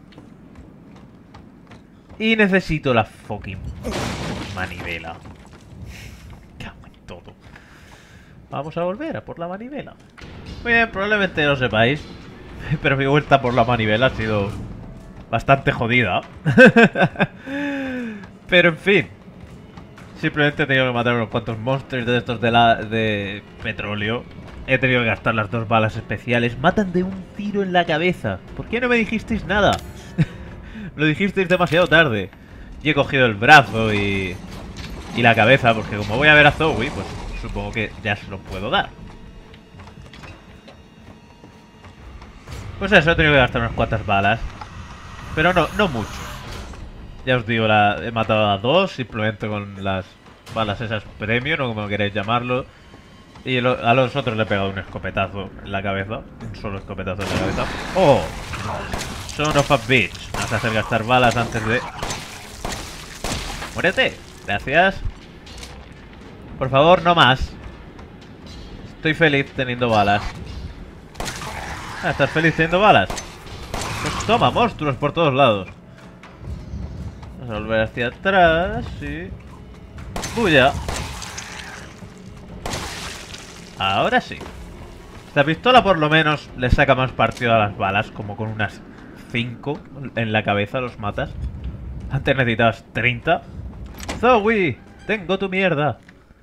Y necesito la fucking manivela. Cago en todo. Vamos a volver a por la manivela. Muy bien, probablemente lo sepáis. Pero mi vuelta por la manivela ha sido bastante jodida. Pero en fin. Simplemente he tenido que matar unos cuantos monstruos de estos de petróleo. He tenido que gastar las 2 balas especiales. Matan de un tiro en la cabeza. ¿Por qué no me dijisteis nada? Me lo dijisteis demasiado tarde. Y he cogido el brazo y la cabeza, porque como voy a ver a Zoe, pues supongo que ya se lo puedo dar. Pues eso, he tenido que gastar unas cuantas balas. Pero no mucho. Ya os digo, he matado a 2 simplemente con las balas esas premium, o como queréis llamarlo. Y a los otros le he pegado un escopetazo en la cabeza. Un solo escopetazo en la cabeza. ¡Oh! Son of a bitch. Me vas a hacer gastar balas antes de... ¡Muérete! Gracias. Por favor, no más. Estoy feliz teniendo balas. ¿Estás feliz teniendo balas? Pues toma, monstruos por todos lados. Vamos a volver hacia atrás. Sí. ¡Bulla! Ahora sí. Esta pistola por lo menos le saca más partido a las balas. Como con unas 5 en la cabeza los matas. Antes necesitabas 30. Zoe, tengo tu mierda.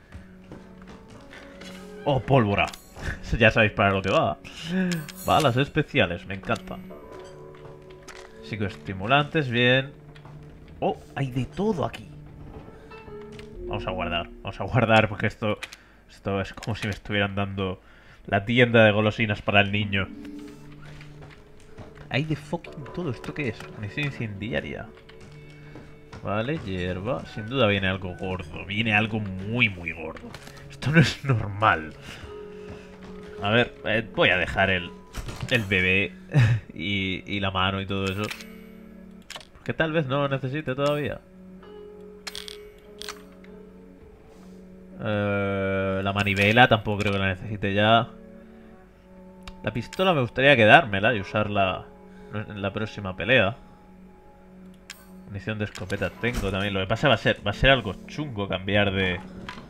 Oh, pólvora. Ya sabéis para lo que va. Balas especiales, me encantan. Psicoestimulantes, bien. Oh, hay de todo aquí. Vamos a guardar porque esto es como si me estuvieran dando la tienda de golosinas para el niño. Hay de fucking todo. ¿Esto qué es? Munición incendiaria. Vale, hierba. Sin duda viene algo gordo. Viene algo muy, muy gordo. Esto no es normal. A ver, voy a dejar el bebé y la mano y todo eso. Porque tal vez no lo necesite todavía. La manivela tampoco creo que la necesite ya. La pistola me gustaría quedármela y usarla en la próxima pelea. Munición de escopeta tengo también. Lo que pasa va a ser algo chungo cambiar de...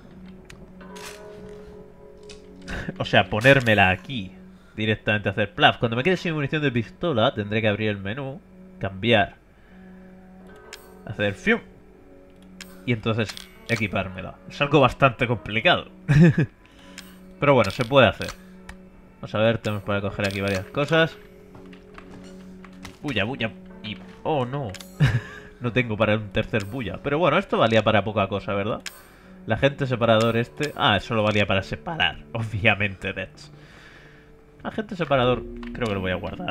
O sea, ponérmela aquí. Directamente hacer plaf. Cuando me quede sin munición de pistola tendré que abrir el menú, cambiar, hacer fium y entonces equipármela. Es algo bastante complicado. Pero bueno, se puede hacer. Vamos a ver, tenemos para coger aquí varias cosas. Bulla, bulla. Y... oh no. No tengo para un tercer bulla. Pero bueno, esto valía para poca cosa, ¿verdad? El agente separador este... Ah, eso lo valía para separar. Obviamente, Dets. Agente separador creo que lo voy a guardar.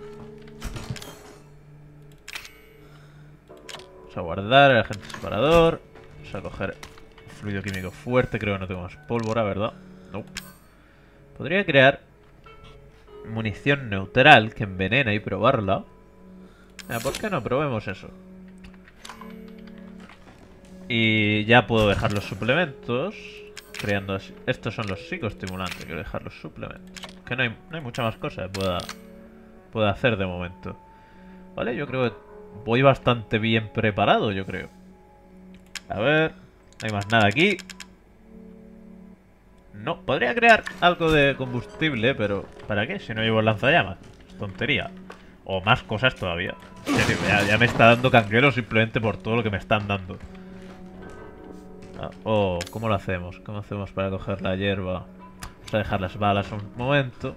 Vamos a guardar el agente separador. Vamos a coger fluido químico fuerte. Creo que no tengo más pólvora, ¿verdad? No. Podría crear munición neutral que envenena y probarla. ¿Por qué no? Probemos eso. Y ya puedo dejar los suplementos. Creando así. Estos son los psicoestimulantes. Quiero dejar los suplementos. Que no hay mucha más cosa que pueda hacer de momento. Vale, yo creo que voy bastante bien preparado, yo creo. A ver. No hay más nada aquí. No, podría crear algo de combustible, pero ¿para qué? Si no llevo el lanzallamas. Es tontería. O más cosas todavía. En serio, ya me está dando canguelo simplemente por todo lo que me están dando. Oh, ¿cómo lo hacemos? ¿Cómo hacemos para coger la hierba? Vamos a dejar las balas un momento.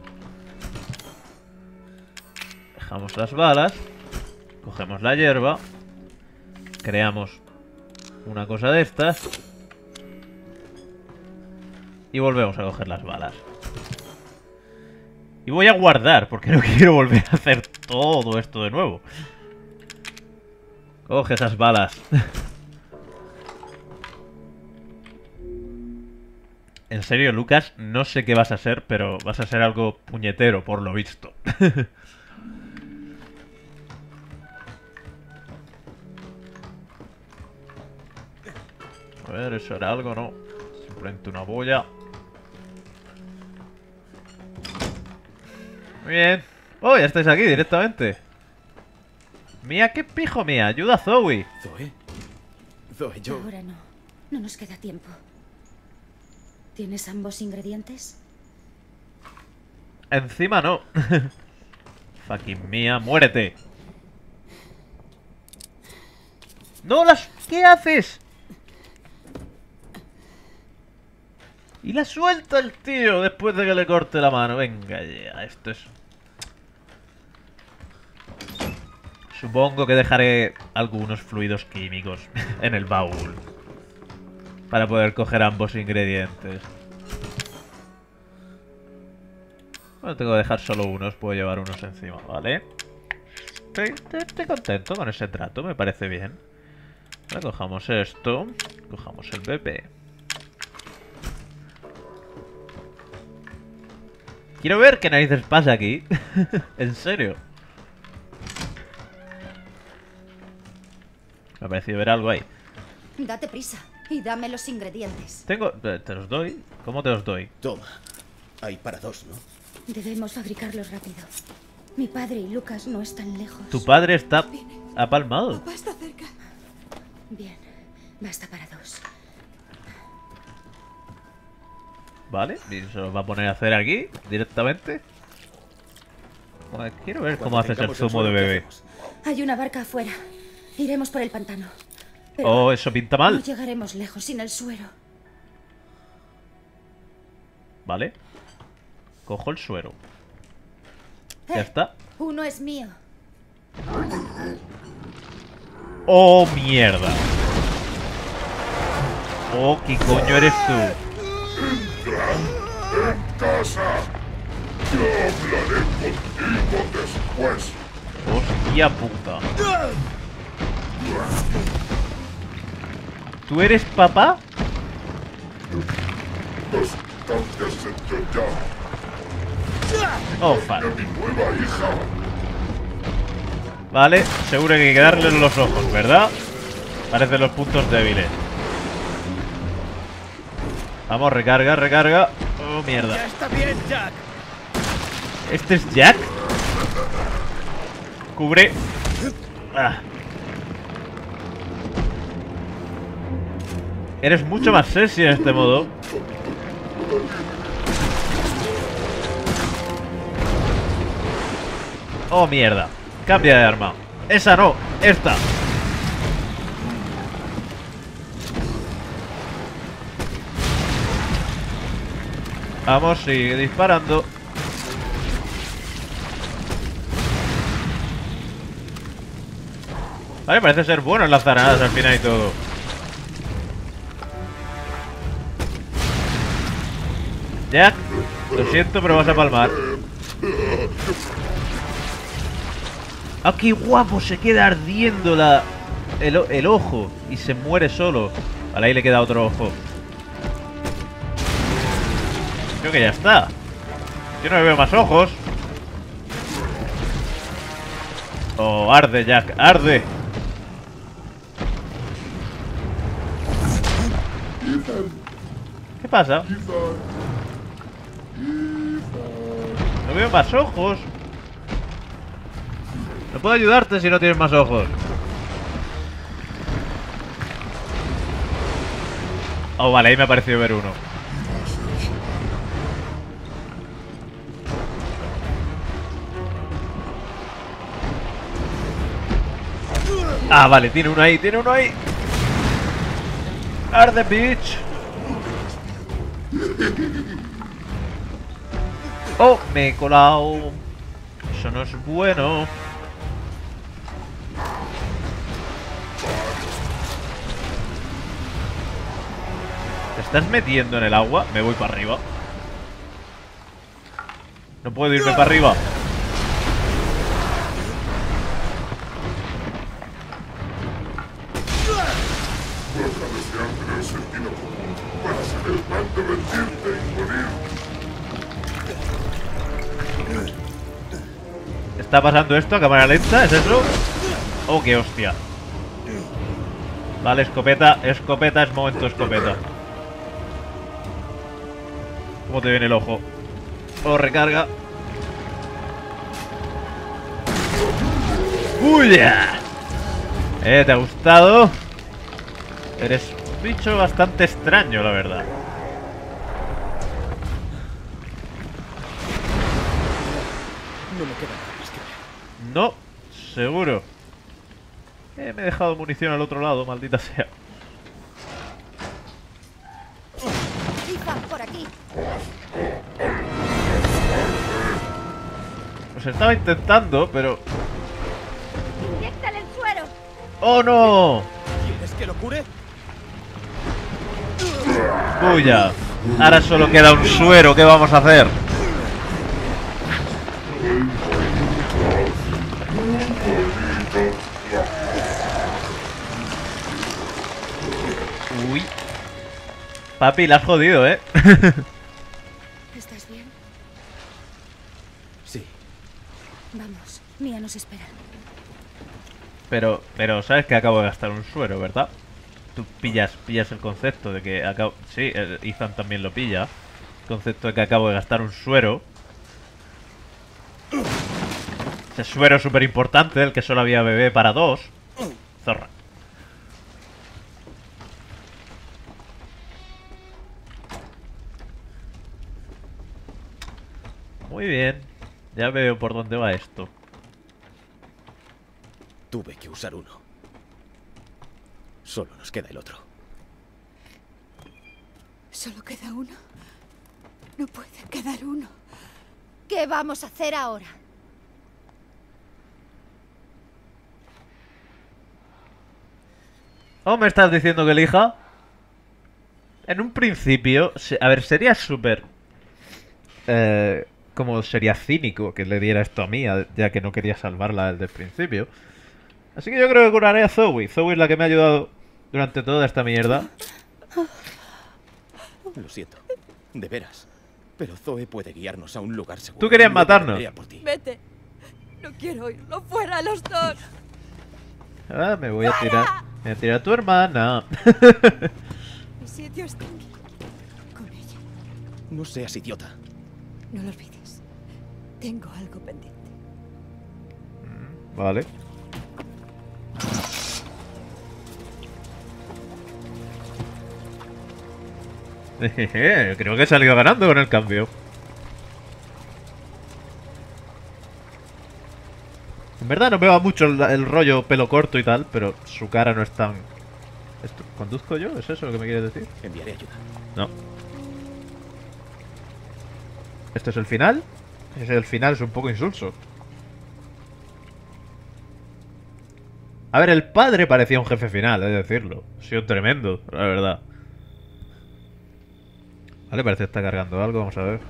Dejamos las balas. Cogemos la hierba. Creamos una cosa de estas. Y volvemos a coger las balas. Y voy a guardar, porque no quiero volver a hacer todo esto de nuevo. Coge esas balas. En serio, Lucas, no sé qué vas a ser, pero vas a ser algo puñetero, por lo visto. A ver, ¿eso era algo, no? Simplemente una boya. Muy bien. Oh, ya estáis aquí directamente. Mía, qué pijo mía. Ayuda a Zoe. Zoe, yo... Ahora no. No nos queda tiempo. ¿Tienes ambos ingredientes? Encima no. Fucking mía, muérete. No, ¿qué haces? Y la suelta el tío después de que le corte la mano. Venga ya, esto es... Supongo que dejaré algunos fluidos químicos en el baúl para poder coger ambos ingredientes. Bueno, tengo que dejar solo unos, puedo llevar unos encima, ¿vale? Estoy contento con ese trato, me parece bien. Vale, cojamos esto, cojamos el bebé. Quiero ver qué narices pasa aquí. En serio. Me ha parecido ver algo ahí. Date prisa y dame los ingredientes. Tengo... ¿Te los doy? ¿Cómo te los doy? Toma. Hay para dos, ¿no? Debemos fabricarlos rápido. Mi padre y Lucas no están lejos. Tu padre está apalmado. Papá está cerca. Bien, basta para dos. Vale, y se los va a poner a hacer aquí, directamente. Bueno, quiero ver cómo haces el zumo de bebé. Hay una barca afuera. Iremos por el pantano. Pero Oh, eso pinta mal. no llegaremos lejos sin el suero. Vale. Cojo el suero. Ya está. Uno es mío. ¡Oh, mierda! ¡Oh, qué coño eres tú! En casa. Yo hablaré contigo después. ¡Hostia puta! ¿Tú eres papá? Bastante se te ya. Oh, fuck. Mi nueva hija. Vale, seguro que hay que darle en los ojos, ¿verdad? Parecen los puntos débiles. Vamos, recarga, recarga. Oh, mierda. Ya está bien, Jack. ¿Este es Jack? Cubre. Ah. Eres mucho más sexy en este modo. Oh, mierda. Cambia de arma. Esa no, esta. Vamos, sigue disparando. Vale, parece ser bueno en lanzar granadas al final y todo. Jack, lo siento, pero vas a palmar. ¡Ah, qué guapo! Se queda ardiendo el ojo y se muere solo. Vale, ahí le queda otro ojo. Creo que ya está. Yo no le veo más ojos. Oh, arde, Jack, arde. ¿Qué pasa? No veo más ojos. No puedo ayudarte si no tienes más ojos. Oh, vale, ahí me ha parecido ver uno. Ah, vale, tiene uno ahí, tiene uno ahí. Arde, bitch. Oh, me he colado. Eso no es bueno. ¿Te estás metiendo en el agua? Me voy para arriba. No puedo irme para arriba. Deja desear tener sentido común para saber cuándo rendirte y morir. ¿Está pasando esto a cámara lenta? ¿Es eso? Oh, qué hostia. Vale, escopeta, escopeta, es momento escopeta. ¿Cómo te viene el ojo? Oh, recarga. ¡Uy! ¿Te ha gustado? Eres un bicho bastante extraño, la verdad. No me queda nada más que ver. No, seguro. Me he dejado munición al otro lado, maldita sea. Ethan, por aquí. Pues estaba intentando, pero... Inyéctale el suero. ¡Oh, no! ¿Quieres que lo cure? ¡Puya! Ahora solo queda un suero, ¿qué vamos a hacer? Uy. Papi, la has jodido, ¿eh? ¿Estás bien? Sí. Vamos, Mia nos espera. Pero, sabes que acabo de gastar un suero, ¿verdad? Tú pillas el concepto de que acabo... Sí, Ethan también lo pilla. El concepto de que acabo de gastar un suero. Ese suero súper importante, el que solo había bebé para 2. Zorra. Muy bien. Ya veo por dónde va esto. Tuve que usar uno. Solo nos queda el otro. ¿Solo queda uno? No puede quedar uno. ¿Qué vamos a hacer ahora? ¿Oh, me estás diciendo que elija? En un principio... A ver, sería súper... como sería cínico que le diera esto a Mia, ya que no quería salvarla desde el principio. Así que yo creo que curaré a Zoe. Zoe es la que me ha ayudado durante toda esta mierda. Lo siento. De veras. Pero Zoe puede guiarnos a un lugar seguro. Tú querías Yo matarnos. pelearía por ti. Vete. No quiero oírlo. ¡Fuera los dos! Ah, me voy a tirar. Me voy a tirar a tu hermana. Mi sitio está aquí. Con ella. No seas idiota. No lo olvides. Tengo algo pendiente. Vale. Creo que he salido ganando con el cambio. En verdad no me va mucho el rollo pelo corto y tal, pero su cara no es tan... ¿Esto conduzco yo? ¿Es eso lo que me quieres decir? Enviaré ayuda. No. ¿Esto es el final? Si es el final es un poco insulso. A ver, el padre parecía un jefe final, he de decirlo. Ha sido tremendo, la verdad. Vale, parece que está cargando algo, vamos a ver.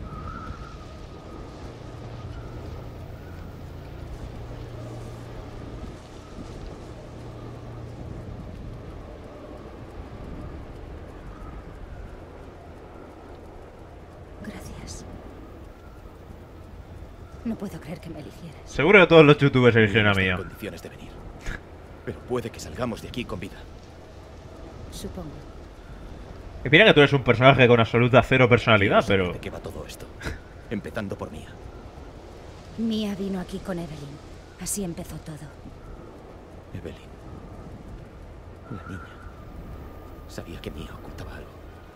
Gracias. No puedo creer que me eligieras. Seguro que todos los youtubers eligieron a No estoy Mia. en condiciones de venir. Pero puede que salgamos de aquí con vida. Supongo. Y mira que tú eres un personaje con absoluta cero personalidad, Quiero saber pero... ¿De qué va todo esto? Empezando por Mia. Mia vino aquí con Evelyn. Así empezó todo. Evelyn. La niña. Sabía que Mia ocultaba algo.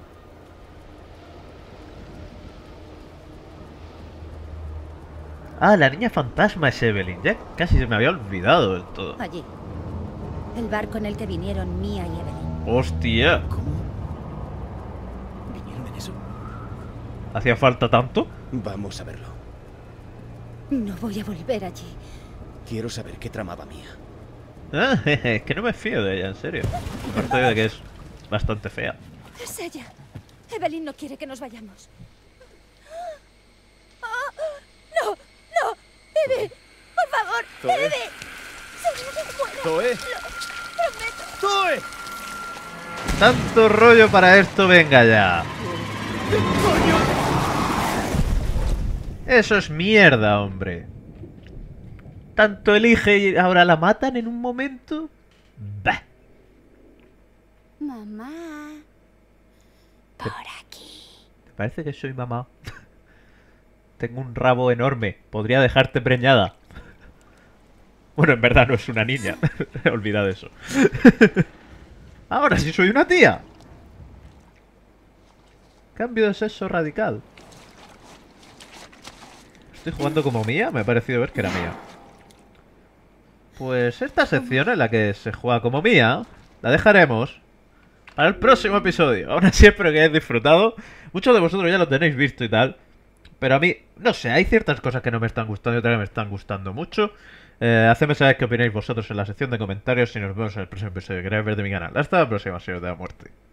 Ah, la niña fantasma es Evelyn. Ya casi se me había olvidado del todo. Allí. El barco en el que vinieron Mia y Evelyn. ¡Hostia! ¿Cómo? ¿Vinieron en eso? ¿Hacía falta tanto? Vamos a verlo. No voy a volver allí. Quiero saber qué tramaba Mia. Ah, es que no me fío de ella, en serio. Aparte de que es bastante fea. Es ella. Evelyn no quiere que nos vayamos. ¡No! ¡No! ¡Eve! ¡Por favor! Zoe. ¡Eve! ¡Se muere! ¡Zoe! ¡Prometo! ¡Zoe! Tanto rollo para esto, venga ya. Eso es mierda, hombre. Tanto elige y ahora la matan en un momento. Bah. Mamá. Por aquí. ¿Te parece que soy mamá? Tengo un rabo enorme. Podría dejarte preñada. Bueno, en verdad no es una niña. Olvidad eso. Ahora sí soy una tía. Cambio de sexo radical. Estoy jugando como Mia. Me ha parecido ver que era Mia. Pues esta sección en la que se juega como Mia la dejaremos para el próximo episodio. Aún así espero que hayáis disfrutado. Muchos de vosotros ya lo tenéis visto y tal. Pero a mí, no sé, hay ciertas cosas que no me están gustando y otras que me están gustando mucho. Hacedme saber qué opináis vosotros en la sección de comentarios y nos vemos en el próximo episodio que queráis ver de mi canal. Hasta la próxima, señores de la muerte.